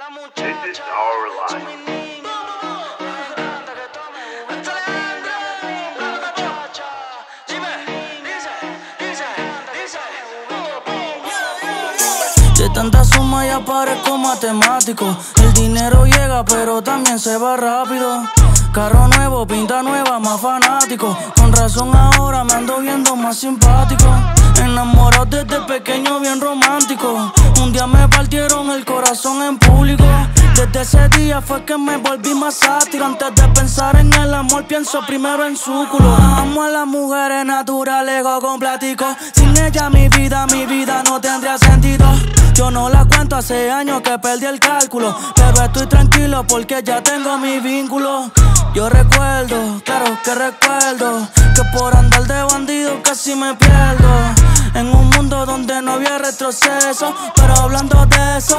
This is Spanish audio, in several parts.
This is our life. De tanta suma ya parezco matemático. El dinero llega pero también se va rápido. Carro nuevo, pinta nueva, más fanático. Con razón ahora me ando viendo más simpático. Enamorado desde pequeño, bien romántico. Un día me partieron el corazón en público. Desde ese día fue que me volví más sátiro. Antes de pensar en el amor pienso primero en su culo. Amo a las mujeres naturales, ego con platico. Sin ella mi vida no tendría sentido. Yo no la cuento, hace años que perdí el cálculo. Pero estoy tranquilo porque ya tengo mi vínculo. Yo recuerdo, claro que recuerdo, que por andar de bandido casi me pierdo. En un mundo donde no había retroceso. Pero hablando de eso,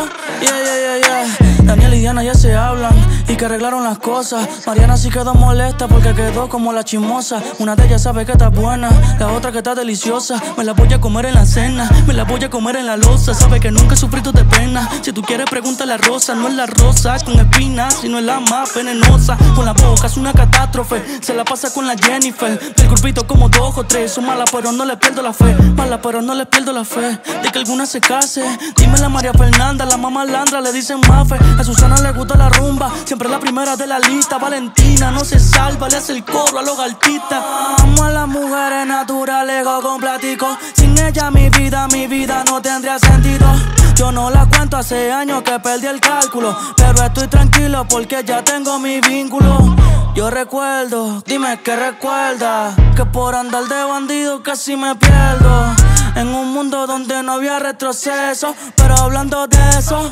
Daniel y Diana ya se hablan y que arreglaron las cosas. Mariana sí quedó molesta porque quedó como la chismosa. Una de ellas sabe que está buena, la otra que está deliciosa. Me la voy a comer en la cena, me la voy a comer en la loza. Sabe que nunca he sufrido de pena. Si tú quieres pregúntale a Rosa. No es la rosa con espinas, sino es la más venenosa. Con la boca es una catástrofe, se la pasa con la Jennifer. Del grupito como 2 o 3. Son malas pero no les pierdo la fe. Malas pero no les pierdo la fe de que alguna se case. Dime la María Fernanda, la mamá Landra le dicen Mafe. A Susana le gusta la rumba, siempre la primera de la lista. Valentina no se salva, le hace el coro a los artistas. Amo a las mujeres naturales, ego con platico. Sin ella mi vida no tendría sentido. Yo no la cuento, hace años que perdí el cálculo. Pero estoy tranquilo porque ya tengo mi vínculo. Yo recuerdo, dime que recuerda, que por andar de bandido casi me pierdo. En un mundo donde no había retroceso. Pero hablando de eso,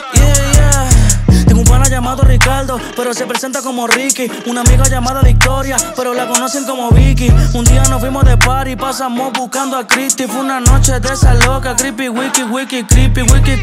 tengo un pana llamado Ricardo, pero se presenta como Ricky. Una amiga llamada Victoria, pero la conocen como Vicky. Un día nos fuimos de party, pasamos buscando a Christy. Fue una noche de esa loca, creepy, wiki, creepy,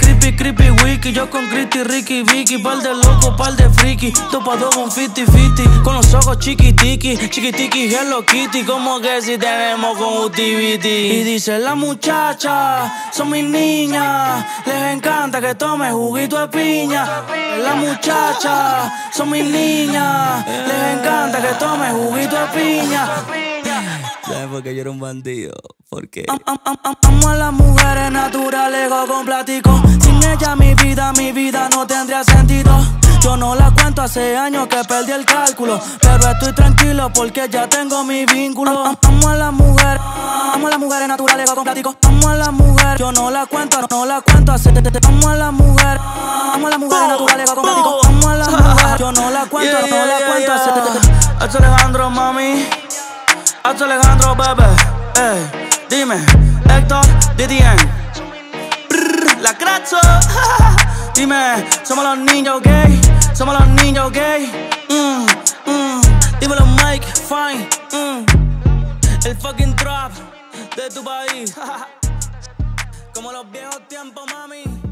wiki. Yo con Christy, Ricky, Vicky. Par de locos, par de friki. Topado con 50-50, con los ojos chiquitiqui, Hello Kitty. Como que si tenemos conjuntivitis. Y dice la muchacha, son mis niñas. Les encanta que tome juguito de piña. La muchacha, son mis niñas. Les encanta que tome juguito de piña. ¿Sabes por qué yo era un bandido? ¿Por qué? Amo a las mujeres naturales, ego con platico. Sin ella mi vida no tendría sentido. Yo no la cuento, hace años que perdí el cálculo. Pero estoy tranquilo porque ya tengo mi vínculo. Amo a las mujeres naturales, ego con platico. Amo a las mujeres, yo no la cuento, amo a las mujeres naturales, ego con platico. Amo a las mujeres, yo no la cuento, Hacho Alejandro, mami. Hacho Alejandro, bebé. Dime, Héctor, DDN. La Cracho. Dime, somos los ninjas, ¿ok? Somos los ninjas, ¿ok? Dímelo, Mike, fine. El fucking trap de tu país. Como los viejos tiempos, mami.